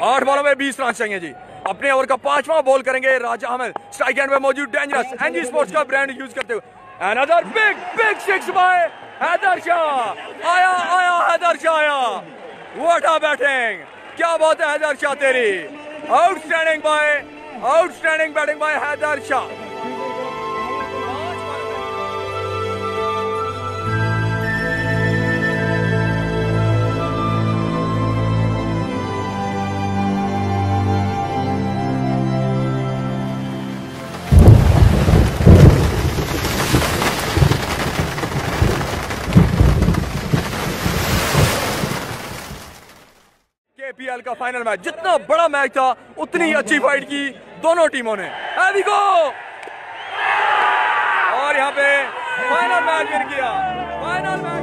8 बॉलों में 20 रन चाहिए जी। अपने ओवर का 5वां बॉल करेंगे राजा अहमद, स्ट्राइक एंड में मौजूद डेंजरस एनजी स्पोर्ट्स का ब्रांड यूज करते हुए। Another big six by Haider Shah. आया हैदर शाह आया। व्हाट अ बैटिंग, क्या बात है हैदर शाह तेरी। Outstanding batting by Haider Shah. KPL का फाइनल मैच, जितना बड़ा मैच था उतनी अच्छी फाइट की दोनों टीमों ने। गो और यहाँ पे फाइनल मैच विन किया। Final match